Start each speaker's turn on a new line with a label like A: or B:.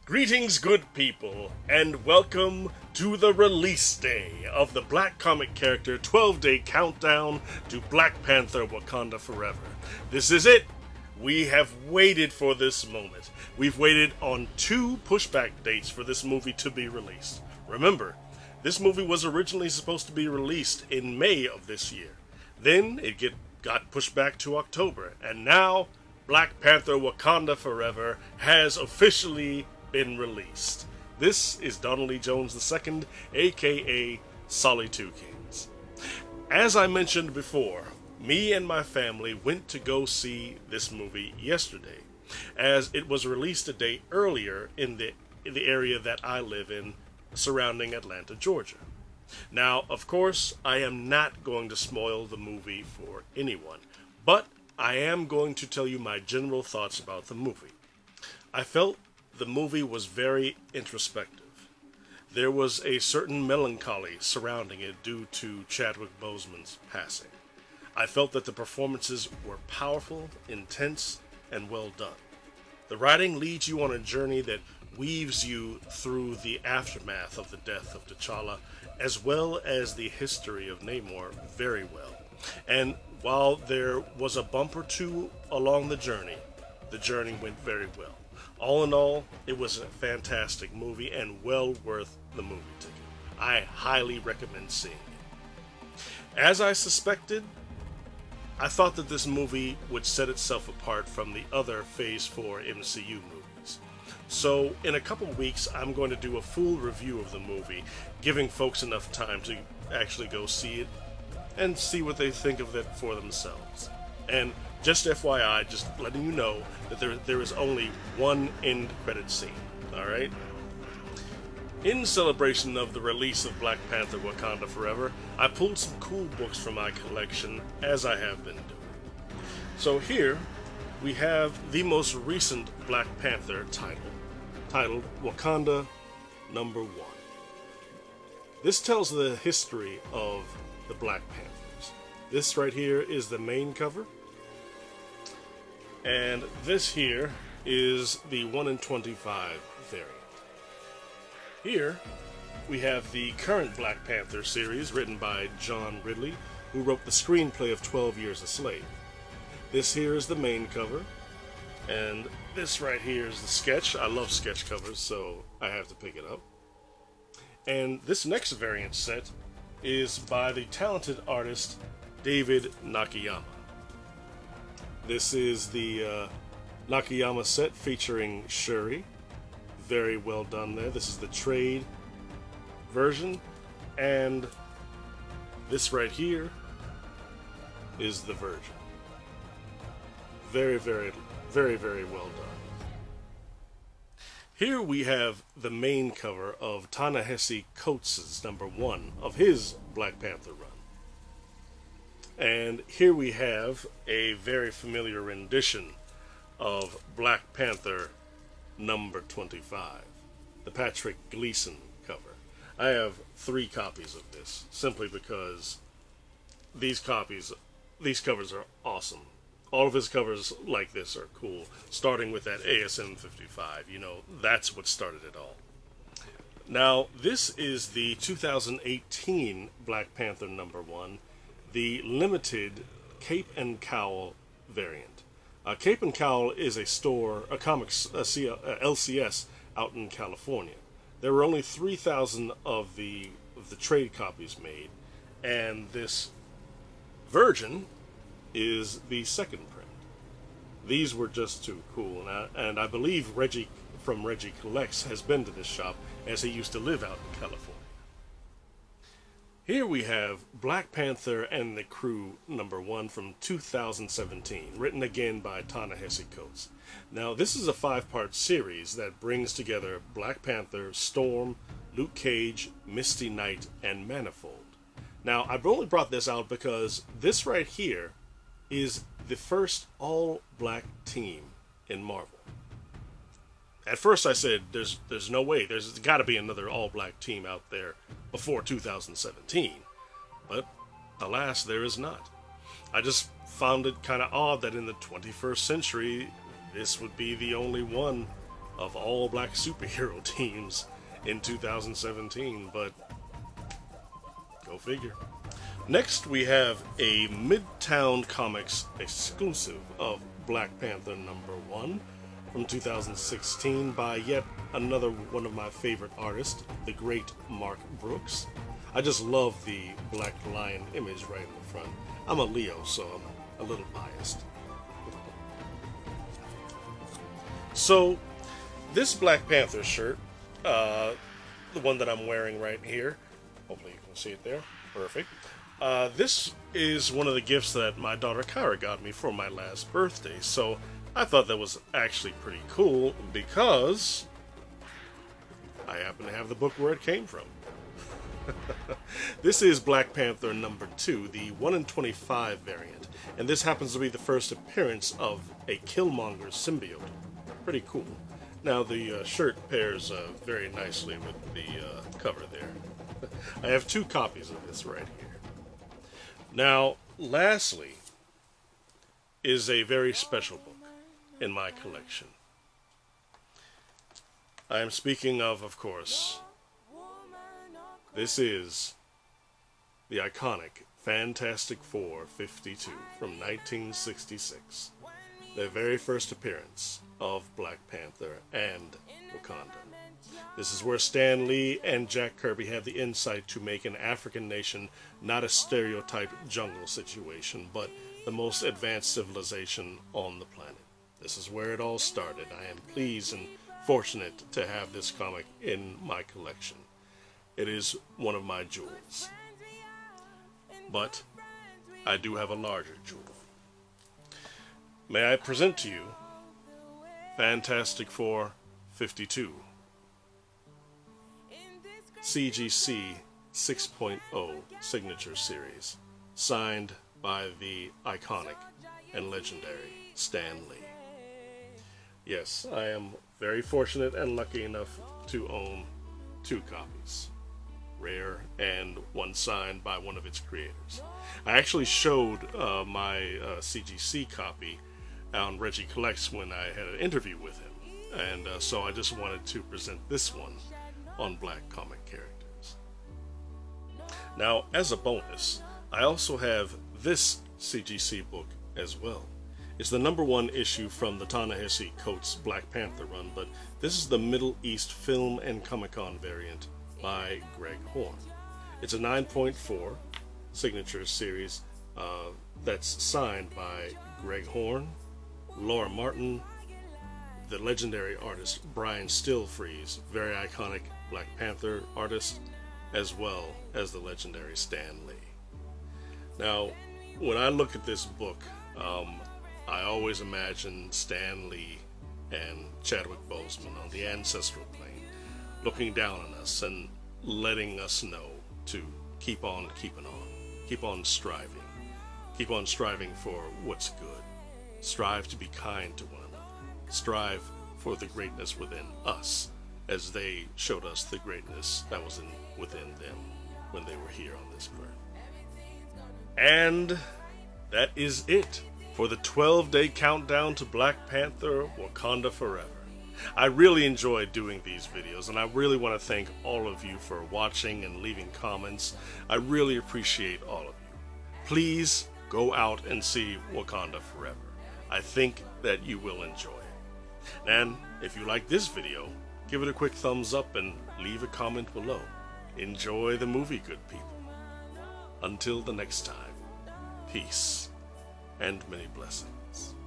A: Greetings, good people, and welcome to the release day of the Black comic character 12-day countdown to Black Panther Wakanda Forever. This is it! We have waited for this moment. We've waited on 2 pushback dates for this movie to be released. Remember, this movie was originally supposed to be released in May of this year. Then it got pushed back to October, and now Black Panther Wakanda Forever has officially been released. This is Donald Lee Jones II, aka Solly Two Kings. As I mentioned before, me and my family went to go see this movie yesterday, as it was released a day earlier in the area that I live in, surrounding Atlanta, Georgia. Now, of course, I am not going to spoil the movie for anyone, but I am going to tell you my general thoughts about the movie. I felt the movie was very introspective. There was a certain melancholy surrounding it due to Chadwick Boseman's passing. I felt that the performances were powerful, intense, and well done. The writing leads you on a journey that weaves you through the aftermath of the death of T'Challa, as well as the history of Namor very well. And while there was a bump or two along the journey went very well. All in all, it was a fantastic movie and well worth the movie ticket. I highly recommend seeing it. As I suspected, I thought that this movie would set itself apart from the other Phase 4 MCU movies. So, in a couple weeks, I'm going to do a full review of the movie, giving folks enough time to actually go see it and see what they think of it for themselves. And just FYI, just letting you know that there is only one end credit scene, alright? In celebration of the release of Black Panther Wakanda Forever, I pulled some cool books from my collection, as I have been doing. So here, we have the most recent Black Panther titled Wakanda Number 1. This tells the history of the Black Panthers. This right here is the main cover. And this here is the 1 in 25 variant. Here, we have the current Black Panther series written by John Ridley, who wrote the screenplay of 12 Years a Slave. This here is the main cover, and this right here is the sketch. I love sketch covers, so I have to pick it up. And this next variant set is by the talented artist David Nakayama. This is the Nakayama set featuring Shuri. Very well done there. This is the trade version. And this right here is the version. Very, very, very, very well done. Here we have the main cover of Ta-Nehisi Coates' number 1 of his Black Panther run. And here we have a very familiar rendition of Black Panther number 25, the Patrick Gleason cover. I have 3 copies of this, simply because these covers are awesome. All of his covers like this are cool, starting with that ASM 55. You know, that's what started it all. Now, this is the 2018 Black Panther number 1, the limited Cape and Cowl variant. Cape and Cowl is a comics LCS out in California. There were only 3,000 of the trade copies made, and this version is the second print. These were just too cool, and I believe Reggie from Reggie Collects has been to this shop, as he used to live out in California. Here we have Black Panther and the Crew number 1 from 2017, written again by Ta-Nehisi Coates. Now, this is a 5-part series that brings together Black Panther, Storm, Luke Cage, Misty Knight, and Manifold. Now, I've only brought this out because this right here is the first all-black team in Marvel. At first I said, there's no way, there's got to be another all-black team out there before 2017. But, alas, there is not. I just found it kind of odd that in the 21st century, this would be the only one of all black superhero teams in 2017, but go figure. Next, we have a Midtown Comics exclusive of Black Panther #1 from 2016 by yet another one of my favorite artists, the great Mark Brooks. I just love the black lion image right in the front. I'm a Leo, so I'm a little biased. So, this Black Panther shirt, the one that I'm wearing right here, hopefully you can see it there, perfect. This is one of the gifts that my daughter Kyra got me for my last birthday, so I thought that was actually pretty cool because I happen to have the book where it came from. This is Black Panther #2, the 1 in 25 variant, and this happens to be the first appearance of a Killmonger symbiote. Pretty cool. Now the shirt pairs very nicely with the cover there. I have 2 copies of this right here. Now, lastly, is a very special book in my collection. I am speaking of course, this is the iconic Fantastic Four 52 from 1966, the very first appearance of Black Panther and Wakanda. This is where Stan Lee and Jack Kirby had the insight to make an African nation not a stereotyped jungle situation, but the most advanced civilization on the planet. This is where it all started. I am pleased and fortunate to have this comic in my collection. It is one of my jewels. But I do have a larger jewel. May I present to you Fantastic Four 52. CGC 6.0 Signature Series, signed by the iconic and legendary Stan Lee. Yes, I am very fortunate and lucky enough to own 2 copies, rare and one signed by one of its creators. I actually showed my CGC copy on Reggie Collects when I had an interview with him, and so I just wanted to present this one on Black comic characters. Now, as a bonus, I also have this CGC book as well. It's the #1 issue from the Ta-Nehisi Coates Black Panther run, but this is the Middle East Film and Comic-Con variant by Greg Horn. It's a 9.4 signature series that's signed by Greg Horn, Laura Martin, the legendary artist Brian Stillfreeze, very iconic Black Panther artist, as well as the legendary Stan Lee. Now, when I look at this book, I always imagine Stan Lee and Chadwick Boseman on the ancestral plane, looking down on us and letting us know to keep on keeping on, keep on striving for what's good, strive to be kind to one another, strive for the greatness within us, as they showed us the greatness that was within them when they were here on this earth. And that is it for the 12-day countdown to Black Panther Wakanda Forever. I really enjoyed doing these videos, and I really want to thank all of you for watching and leaving comments. I really appreciate all of you. Please go out and see Wakanda Forever. I think that you will enjoy it. And if you like this video, give it a quick thumbs up and leave a comment below. Enjoy the movie, good people. Until the next time, peace and many blessings.